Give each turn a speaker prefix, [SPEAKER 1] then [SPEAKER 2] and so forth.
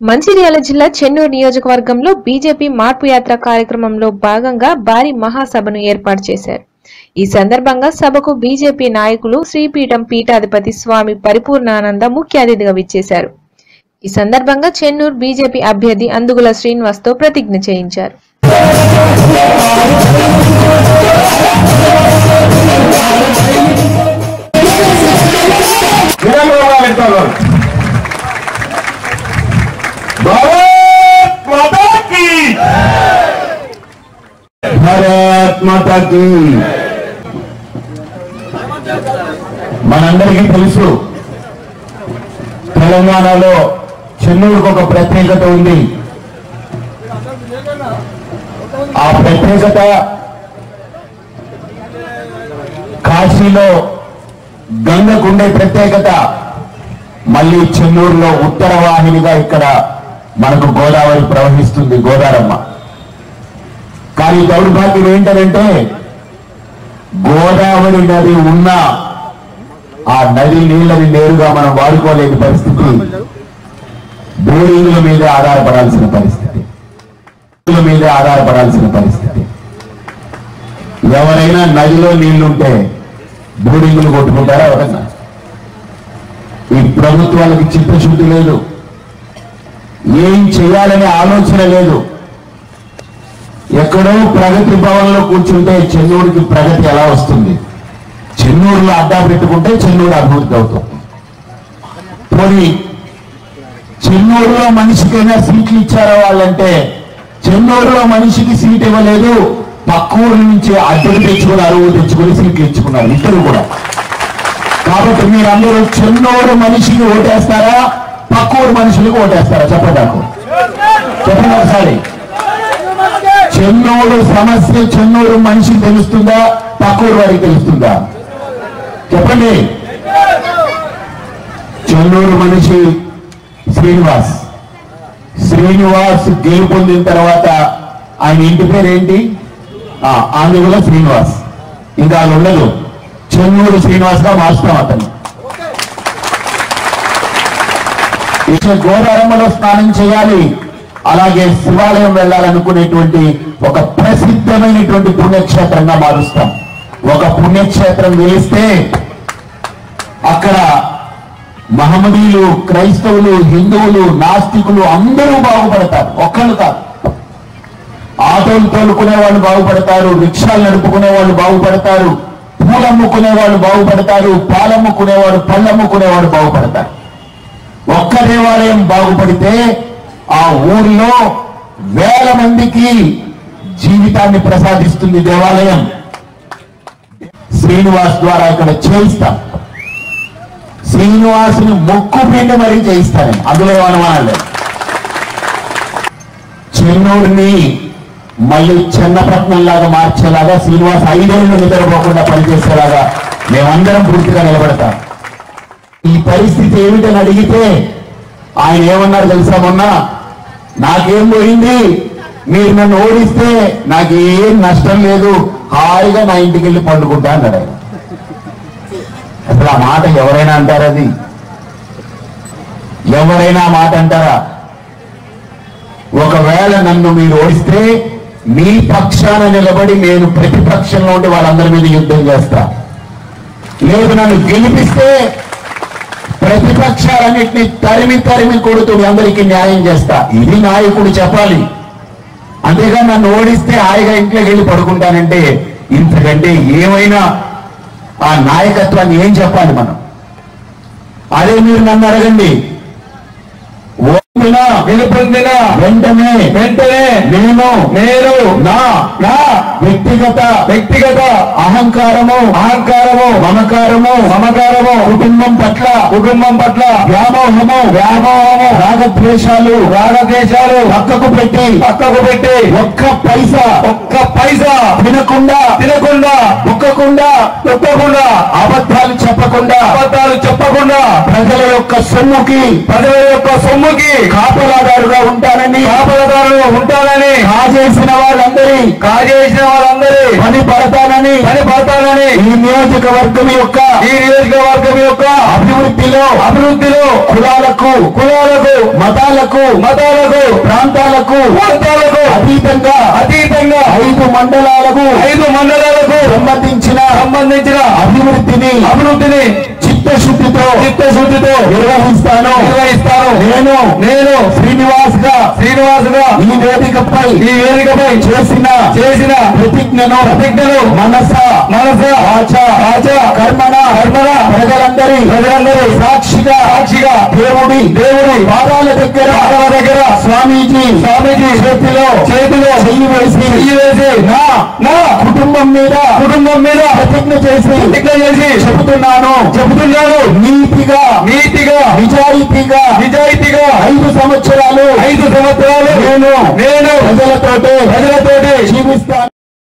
[SPEAKER 1] మంచిర్యాల జిల్లా చెన్నూరు నియోజకవర్గంలో బీజేపీ మార్పు యాత్ర కార్యక్రమంలో భాగంగా భారీ మహాసభను ఏర్పాటు చేశారు. ఈ సందర్భంగా సభకు బీజేపీ నాయకులు శ్రీపీఠం పీఠాధిపతి స్వామి పరిపూర్ణానంద ముఖ్య అతిథిగా విచ్చేశారు. ఈ సందర్భంగా చెన్నూరు బీజేపీ అభ్యర్థి అందుగుల శ్రీనివాస్ తో ప్రతిజ్ఞ చేయించారు.
[SPEAKER 2] మనందరికీ తెలుసు, తెలంగాణలో చెన్నూరుకు ఒక ప్రత్యేకత ఉంది. ఆ ప్రత్యేకత కాశీలో గంగకుండే ప్రత్యేకత మళ్ళీ చెన్నూరులో ఉత్తర వాహినిగా ఇక్కడ మనకు గోదావరి ప్రవహిస్తుంది, గోదారమ్మ. కానీ దౌర్భాగ్యం ఏంటంటే గోదావరి నది ఉన్న ఆ నది నీళ్ళని నేరుగా మనం వాడుకోలేని పరిస్థితి, బోరింగ్ల మీదే ఆధారపడాల్సిన పరిస్థితి. ఎవరైనా నదిలో నీళ్లుంటే బోరింగులు కొట్టుకుంటారా? ఎవరైనా? ఈ ప్రభుత్వాలకు చిత్తశుద్ధి లేదు, ఏం చేయాలనే ఆలోచన లేదు. ఎక్కడో ప్రగతి భవన్లో కూర్చుంటే చెన్నూరుకి ప్రగతి ఎలా వస్తుంది? చెన్నూరులో అడ్డా పెట్టుకుంటే చెన్నూరు అభివృద్ధి అవుతుంది. పోనీ చెన్నూరులో మనిషికైనా సీట్లు ఇచ్చారో వాళ్ళంటే చెన్నూరులో మనిషికి సీట్ ఇవ్వలేదు, పక్క ఊరు నుంచి అద్దెలు తెచ్చుకుని అరువు తెచ్చుకుని సీట్లు ఇచ్చుకున్నారు ఇద్దరు కూడా. కాబట్టి మీరందరూ చెన్నూరు మనిషికి ఓటేస్తారా, పక్క ఊరు మనుషులకు ఓటేస్తారా? చెప్పండి నాకు, చెప్పండి ఒకసారి. చెన్నూరు సమస్య చెన్నూరు మనిషికి తెలుస్తుందా, పక్కూరు వారికి తెలుస్తుందా? చెప్పండి. చెన్నూరు మనిషి శ్రీనివాస్ గెలుపొందిన తర్వాత ఆయన ఇంటి పేరు ఏంటి? అందులో శ్రీనివాస్. ఇంకా అది ఉండదు, చెన్నూరు శ్రీనివాస్ గా మార్చుతాం అతను. గోదావరిలో స్నానం చేయాలి, అలాగే శివాలయం వెళ్ళాలనుకునేటువంటి ఒక ప్రసిద్ధమైనటువంటి పుణ్యక్షేత్రంగా మారుస్తాం. ఒక పుణ్యక్షేత్రం వేస్తే అక్కడ మహమ్మదీయులు, క్రైస్తవులు, హిందువులు, నాస్తికులు అందరూ బాగుపడతారు. ఒక్కళ్ళు కాదు, ఆటోలు తోలుకునే వాళ్ళు బాగుపడతారు, రిక్షాలు నడుపుకునే వాళ్ళు బాగుపడతారు, పూలమ్ముకునే వాళ్ళు బాగుపడతారు, పాలమ్ముకునేవాడు, పళ్ళమ్ముకునేవాడు బాగుపడతారు. ఒక్క దేవాలయం బాగుపడితే ఆ ఊరిలో వేల మందికి జీవితాన్ని ప్రసాదిస్తుంది దేవాలయం. శ్రీనివాస్ ద్వారా ఇక్కడ చేయిస్తాం. శ్రీనివాసుని మొక్కు పిండి మరీ చేయిస్తాను, అందులో అనుమానం లేదు. చెన్నూరుని మళ్ళీ చిన్నపట్నం లాగా మార్చేలాగా, శ్రీనివాస్ 5 ఏళ్ళు నిద్రపోకుండా పనిచేసేలాగా మేమందరం పూర్తిగా నిలబడతాం. ఈ పరిస్థితి ఏమిటని అడిగితే ఆయన ఏమన్నారు తెలుసా? మొన్న నాకేం పోయింది, మీరు నన్ను ఓడిస్తే నాకేం నష్టం లేదు, హాయిగా నా ఇంటికి వెళ్ళి పండుకుంటా అన్నాడు ఆయన. అసలు ఆ మాట ఎవరైనా అంటారా? అది ఎవరైనా మాట అంటారా? ఒకవేళ నన్ను మీరు ఓడిస్తే మీ పక్షాన నిలబడి నేను ప్రతిపక్షంలో ఉండి వాళ్ళందరి మీద యుద్ధం చేస్తా. లేదు, నన్ను గెలిపిస్తే ప్రతిపక్షాలన్నింటినీ తరిమి కొడుతూ అందరికీ న్యాయం చేస్తా. ఇది నాయకుడు చెప్పాలి. అంతేగా నన్ను ఓడిస్తే హాయిగా ఇంట్లోకి వెళ్ళి పడుకుంటానంటే ఇంతకంటే ఏమైనా ఆ నాయకత్వాన్ని ఏం చెప్పాలి మనం? అదే మీరు నన్ను అడగండి, గెలుపొందిన వెంటనే నేను నా వ్యక్తిగత అహంకారము మమకారము కుటుంబం పట్ల వ్యామోహము రాగద్వేషాలు పక్కకు పెట్టి ఒక్క పైసా తినకుండా తొక్కకుండా అబద్ధాలు చెప్పకుండా ప్రజల యొక్క సొమ్ముకి కాపలాదారుగా ఉంటానని కాజేసిన వాళ్ళందరి పనిపడతానని ఈ నియోజకవర్గం యొక్క అభివృద్ధిలో కులాలకు మతాలకు ప్రాంతాలకు అతీతంగా 5 మండలాలకు సంబంధించిన అభివృద్ధిని చిత్తశుద్ధితో నిర్వహిస్తాను. నేను శ్రీనివాస్ గా ఈ వేదికపై చేసిన ప్రతిజ్ఞను మనస వాచ కర్మణ ప్రజలందరి సాక్షిగా దేవుడి పాదాల దగ్గర స్వామీజీ చేతిలో చెయ్యి వేసి నా కుటుంబం మీద ప్రతిజ్ఞ చేసి చెబుతున్నాను నీతిగా నిజాయితీగా 5 సంవత్సరాలు నేను ప్రజలతోటే జీవిస్తాను.